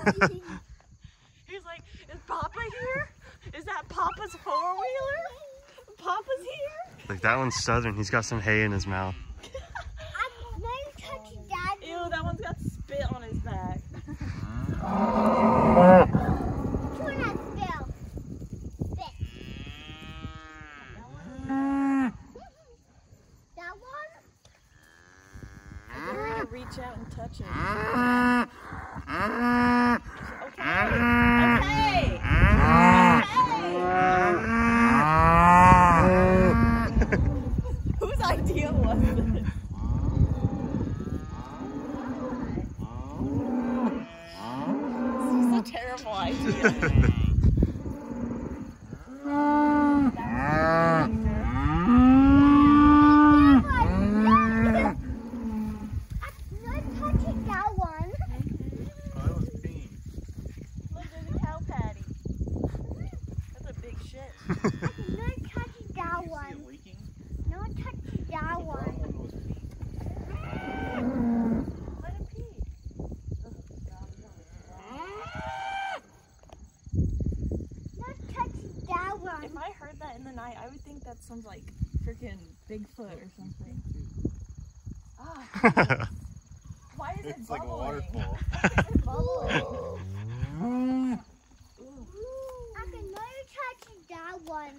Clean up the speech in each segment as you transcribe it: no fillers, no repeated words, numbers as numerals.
He's like, is Papa here? Is that Papa's four-wheeler? Papa's here? Like that one's southern. He's got some hay in his mouth. Ew, that one's got spit on his back. Reach out and touch it. Okay. Whose idea was this? This is a terrible idea. No touching that one. No touching that one. Let it pee. No touching that one. If I heard that in the night, I would think that sounds like freaking Bigfoot or something. Ah. Why is it It's like a bubbling? waterfall. It's bubbling. One.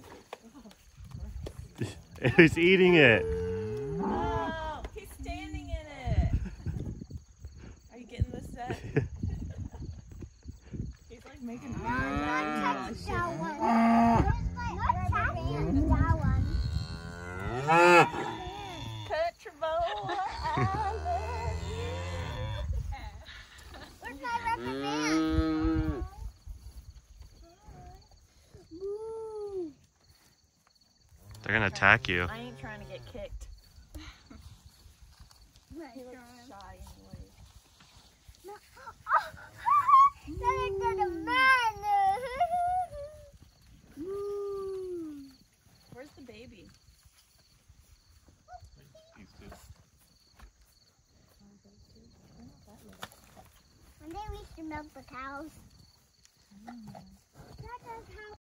He's eating it. Oh, he's standing in it. Are you getting this set? He's like making Not touching that one. Not touching that one. Country boy Island. Where's my rubber band? They're gonna attack you. I ain't trying to get kicked. He looks shy anyway. Where's the baby? One day we should milk the cows.